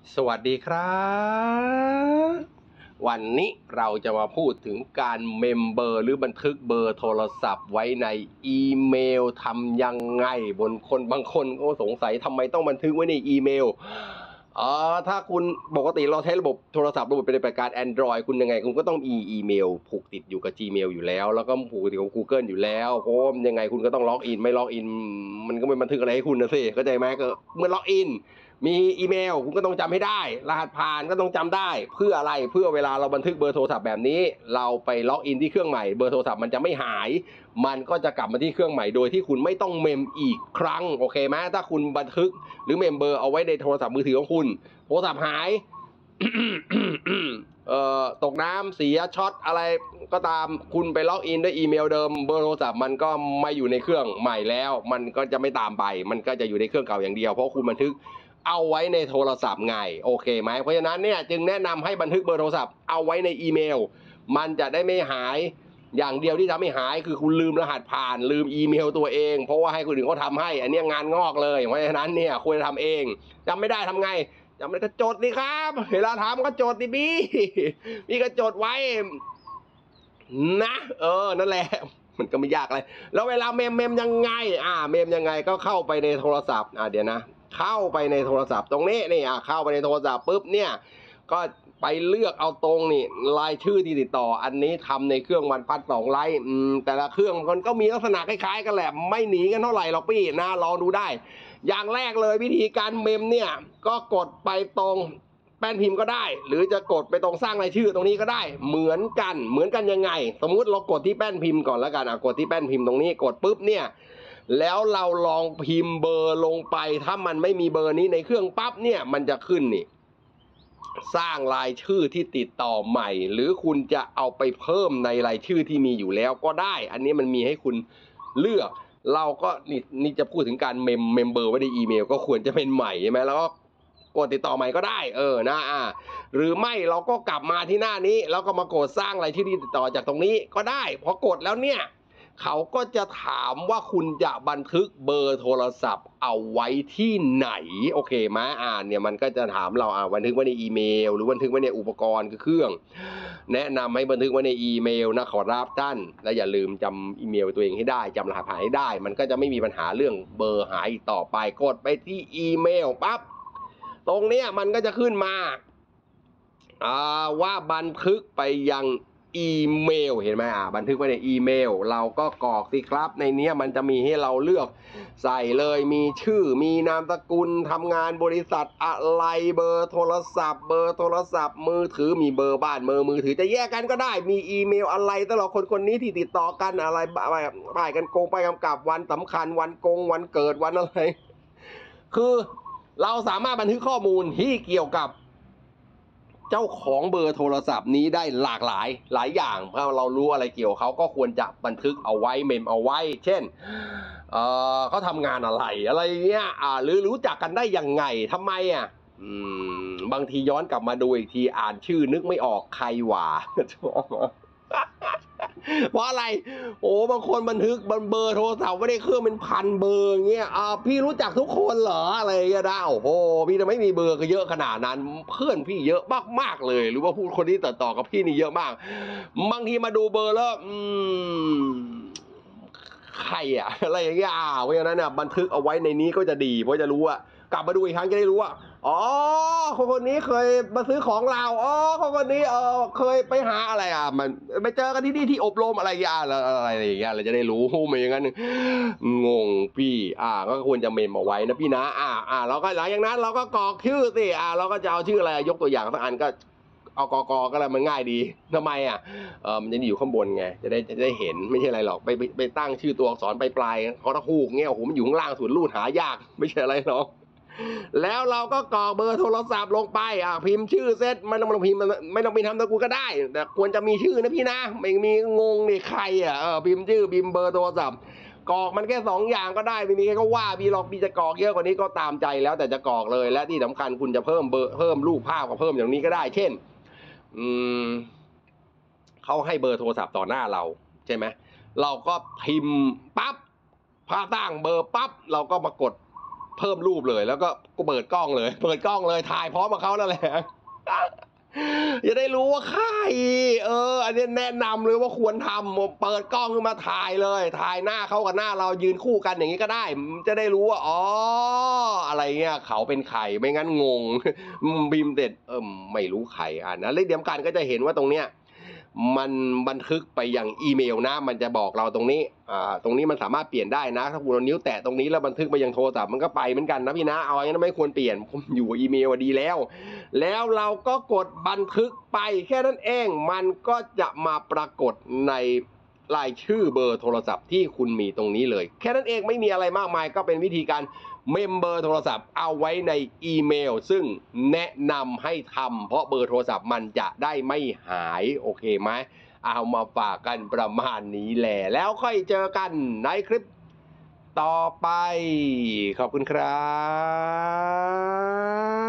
สวัสดีครับวันนี้เราจะมาพูดถึงการเมมเบอร์หรือบันทึกเบอร์โทรศัพท์ไว้ในอีเมลทำยังไงบางคนก็สงสัยทำไมต้องบันทึกไว้ในอีเมลถ้าคุณปกติเราใช้ระบบโทรศัพท์ระบบปฏิบัติการ Android คุณยังไงคุณก็ต้องมีอีเมลผูกติดอยู่กับ Gmail อยู่แล้วก็ผูกติดกับ Google อยู่แล้วเพราะยังไงคุณก็ต้องล็อกอินไม่ล็อกอินมันก็ไม่บันทึกอะไรให้คุณนะสิเข้าใจไหมก็เมื่อล็อกอินมีอีเมลคุณก็ต้องจำให้ได้รหัสผ่านก็ต้องจำได้เพื่ออะไรเพื่อเวลาเราบันทึกเบอร์โทรศัพท์แบบนี้เราไปล็อกอินที่เครื่องใหม่เบอร์โทรศัพท์มันจะไม่หายมันก็จะกลับมาที่เครื่องใหม่โดยที่คุณไม่ต้องเมมอีกครั้งโอเคไหมถ้าคุณบันทึกหรือเมมเบอร์เอาไว้ในโทรศัพท์มือถือของคุณโทรศัพท์หาย ตกน้ำเสียช็อตอะไรก็ตามคุณไปล็อกอินด้วยอีเมลเดิมเบอร์โทรศัพท์มันก็ไม่อยู่ในเครื่องใหม่แล้วมันก็จะไม่ตามไปมันก็จะอยู่ในเครื่องเก่าอย่างเดียวเพราะคุณบันทึกเอาไว้ในโทรศัพท์ไงโอเคไหมเพราะฉะนั้นเนี่ยจึงแนะนำให้บันทึกเบอร์โทรศัพท์เอาไว้ในอีเมลมันจะได้ไม่หายอย่างเดียวที่ทำให้หายคือคุณลืมรหัสผ่านลืมอีเมลตัวเองเพราะว่าให้คนอื่นเขาทำให้อันนี้งานงอกเลยเพราะฉะนั้นเนี่ยควรจะทำเองจำไม่ได้ทำไงจำไม่ได้ก็จดดิครับเวลาทำก็จดดิพี่ก็จดไว้นะนั่นแหละมันก็ไม่ยากเลยแล้วเวลาเมมยังไงเมมยังไงก็เข้าไปในโทรศัพท์เดี๋ยวนะเข้าไปในโทรศัพท์ตรงนี้นี่เข้าไปในโทรศัพท์ปุ๊บเนี่ยก็ไปเลือกเอาตรงนี่รายชื่อที่ติดต่ออันนี้ทำในเครื่องวันพัด2 ไลท์แต่ละเครื่องมันก็มีลักษณะคล้ายๆกันแหละไม่หนีกันเท่าไหร่หรอกพี่นะลองดูได้อย่างแรกเลยวิธีการเมมเนี่ยก็กดไปตรงแป้นพิมพ์ก็ได้หรือจะกดไปตรงสร้างรายชื่อตรงนี้ก็ได้เหมือนกันยังไงสมมุติเรากดที่แป้นพิมพ์ก่อนแล้วกันกดที่แป้นพิมพ์ตรงนี้กดปุ๊บเนี่ยแล้วเราลองพิมพ์เบอร์ลงไปถ้ามันไม่มีเบอร์นี้ในเครื่องปั๊บเนี่ยมันจะขึ้นนี่สร้างรายชื่อที่ติดต่อใหม่หรือคุณจะเอาไปเพิ่มในรายชื่อที่มีอยู่แล้วก็ได้อันนี้มันมีให้คุณเลือกเราก็นี่จะพูดถึงการเมมเบอร์ไว้ในอีเมลก็ควรจะเป็นใหม่ใช่ไหมแล้วก็กดติดต่อใหม่ก็ได้นะหรือไม่เราก็กลับมาที่หน้านี้แล้วก็มากดสร้างรายชื่อที่ติดต่อจากตรงนี้ก็ได้พอกดแล้วเนี่ยเขาก็จะถามว่าคุณจะบันทึกเบอร์โทรศัพท์เอาไว้ที่ไหนโอเคไหมเนี่ยมันก็จะถามเราบันทึกไว้ในอีเมลหรือบันทึกไว้ในอุปกรณ์คือเครื่องแนะนำให้บันทึกไว้ในอีเมลนะขอรับท่านและอย่าลืมจำอีเมลตัวเองให้ได้จำรหัสผ่านให้ได้มันก็จะไม่มีปัญหาเรื่องเบอร์หายต่อไปกดไปที่อีเมลปั๊บตรงเนี้ยมันก็จะขึ้นมาว่าบันทึกไปยังอีเมลเห็นไหมบันทึกไว้ในอีเมลเราก็กรอกสิครับในนี้มันจะมีให้เราเลือกใส่เลยมีชื่อมีนามสกุลทำงานบริษัทอะไรเบอร์โทรศัพท์มือถือมีเบอร์บ้านมือถือจะแยกกันก็ได้มีอีเมลอะไรตลอดคนนี้ที่ติดต่อกันอะไรป้ายกันโกงป้ายกำกับวันสำคัญวันโกงวันเกิดวันอะไรคือเราสามารถบันทึกข้อมูลที่เกี่ยวกับเจ้าของเบอร์โทรศัพท์นี้ได้หลากหลายอย่างเพราะเรารู้อะไรเกี่ยวเขาก็ควรจะบันทึกเอาไว้เมมเอาไว้เช่นเขาทำงานอะไรเงี้ยหรือรู้จักกันได้ยังไงทำไมบางทีย้อนกลับมาดูอีกทีอ่านชื่อนึกไม่ออกใครหว่าเพราะอะไรบางคนบันทึกเบอร์โทรศัพท์ไม่ได้เครื่องเป็นพันเบอร์เงี้ยพี่รู้จักทุกคนเหรออะไรเงี้ยได้พี่จะไม่มีเบอร์ก็เยอะขนาดนั้นเพื่อนพี่เยอะมากๆเลยหรือว่าพูดคนที่ต่อกับพี่นี่เยอะมากบางทีมาดูเบอร์แล้วใครอะไรอย่างเงี้ยเพราะฉะนั้นเนี่ยบันทึกเอาไว้ในนี้ก็จะดีเพราะจะรู้ว่ากลับมาดูอีกครั้งจะได้รู้ว่าคนนี้เคยมาซื้อของเราคนนี้เคยไปหาอะไรมันไปเจอกันที่นี่ที่อบรมอะไรอย่างเงี้ยอะไรอย่างเงี้ยเราจะได้รู้ไม่อย่างนั้นงงพี่ก็ควรจะเมมเอาไว้นะพี่นะเราก็หลังจากนั้นเราก็กรอกชื่อสิเราก็จะเอาชื่ออะไรยกตัวอย่างสักอันก็เอากก็แล้วมันง่ายดีทำไมมันจะอยู่ข้างบนไงจะได้เห็นไม่ใช่อะไรหรอกไปตั้งชื่อตัวอักษรปลายเขาตะคูกเงี้ยมันอยู่ข้างล่างส่วนรูดหายากไม่ใช่อะไรหรอกแล้วเราก็กรอกเบอร์โทรศัพท์ลงไปพิมพ์ชื่อเสร็จไม่ต้องพิมพ์ไม่ต้องพิมพ์นามสกุลก็ได้แต่ควรจะมีชื่อนะพี่นะไม่มีงงนี่ใครพิมพ์ชื่อพิมพ์เบอร์โทรศัพท์กรอกมันแค่2 อย่างก็ได้ไม่มีใครก็ว่าพี่หรอกพี่จะกรอกเยอะกว่านี้ก็ตามใจแล้วแต่จะกรอกเลยและที่สำคัญคุณจะเพิ่มเบอร์เพิ่มรูปภาพกับเพิ่มอย่างนี้ก็ได้เช่นเขาให้เบอร์โทรศัพท์ต่อหน้าเราใช่ไหมเราก็พิมพ์ปั๊บพอตั้งเบอร์ปั๊บเราก็มากดเพิ่มรูปเลยแล้วก็เปิดกล้องเลยถ่ายพร้อมกับเขานั่นแหละ จะได้รู้ว่าใครอันนี้แนะนำเลยว่าควรทำเปิดกล้องขึ้นมาถ่ายเลยถ่ายหน้าเขากับหน้าเรายืนคู่กันอย่างนี้ก็ได้จะได้รู้ว่าอ๋ออะไรเงี้ยเขาเป็นใครไม่งั้นงง บิมเด็ดไม่รู้ใครนะแล้วเดี๋ยวกันก็จะเห็นว่าตรงเนี้ยมันบันทึกไปอย่างอีเมลนะมันจะบอกเราตรงนี้ตรงนี้มันสามารถเปลี่ยนได้นะถ้าคุณเอานิ้วแตะตรงนี้แล้วบันทึกไปยังโทรศัพท์มันก็ไปเหมือนกันนะพี่นะเอาอย่างนั้นไม่ควรเปลี่ยนผมอยู่อีเมลดีแล้วเราก็กดบันทึกไปแค่นั้นเองมันก็จะมาปรากฏในรายชื่อเบอร์โทรศัพท์ที่คุณมีตรงนี้เลยแค่นั้นเองไม่มีอะไรมากมายก็เป็นวิธีการเมมเบอร์โทรศัพท์เอาไว้ในอีเมลซึ่งแนะนำให้ทำเพราะเบอร์โทรศัพท์มันจะได้ไม่หายโอเคไหมเอามาฝากกันประมาณนี้แหละแล้วค่อยเจอกันในคลิปต่อไปขอบคุณครับ